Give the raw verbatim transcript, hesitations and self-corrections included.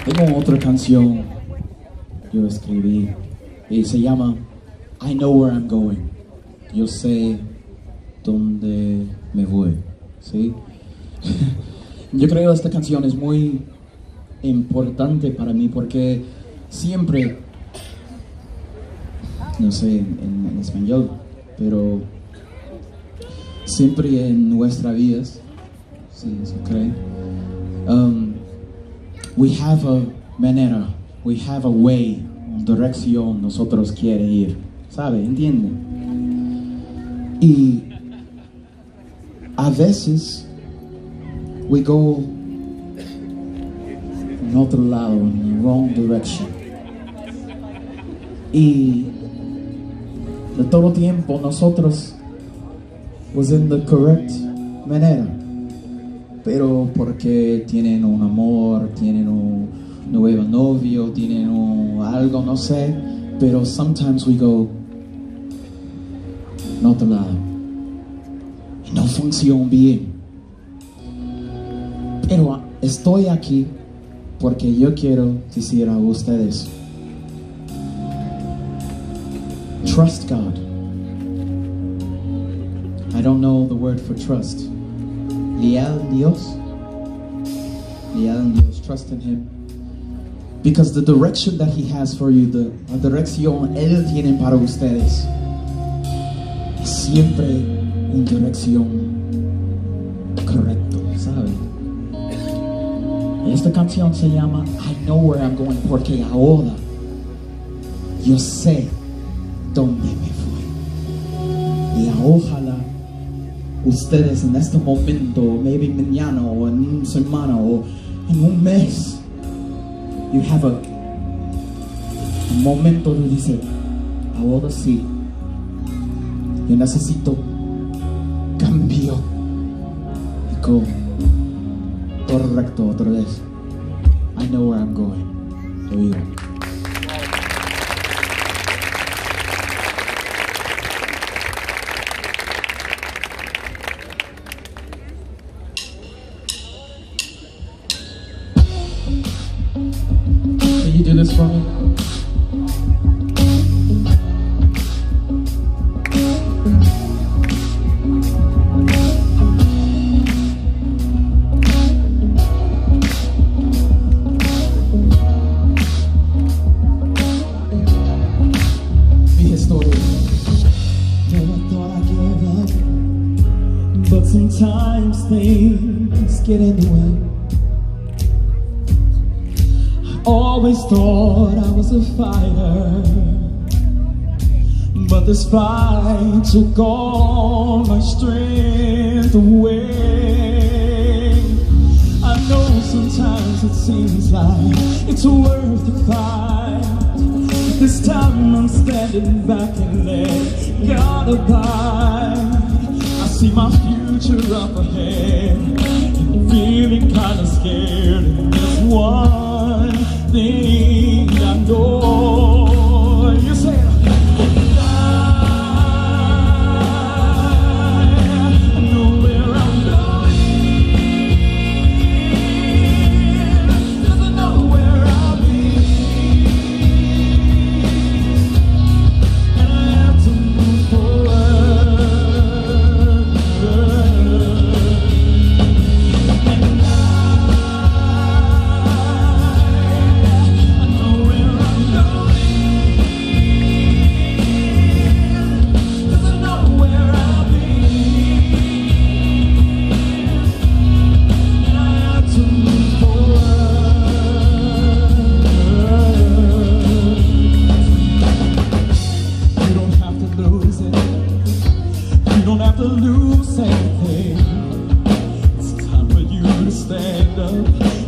Tengo otra canción que yo escribí y se llama I Know Where I'm Going. Yo sé dónde me voy, ¿sí? Yo creo que esta canción es muy importante para mí porque siempre, no sé en, en español, pero siempre en nuestras vidas, si se cree, um, we have a manera, we have a way, dirección nosotros quiere ir, ¿sabe? ¿Entiende? Y a veces we go en otro lado, in the wrong direction. Y de todo tiempo nosotros was in the correct manera, pero porque tienen un amor, tienen un nuevo novio, tienen un algo, no sé, pero sometimes we go en otro lado y no funciona bien. Pero estoy aquí porque yo quiero decir a ustedes, trust God. I don't know the word for trust. Leal en Dios. Leal en Dios. Trust in Him. Because the direction that He has for you, the, la dirección Él tiene para ustedes, es siempre una dirección correcta, ¿sabe? Esta canción se llama I Know Where I'm Going porque ahora yo sé dónde me voy. Y ojalá ustedes en este momento, maybe mañana o en una semana o en un mes, you have a, un momento de decir, ahora sí, yo necesito cambio y go correcto otra vez. I know where I'm going. Here we go. Can you do this for me? But sometimes things get in the way. I always thought I was a fighter, but this fight took all my strength away. I know sometimes it seems like it's worth the fight. This time I'm standing back and let God abide. I see my future up ahead, and feeling kinda scared. And there's one thing I know. You say it. Lose anything. It's time for you to stand up.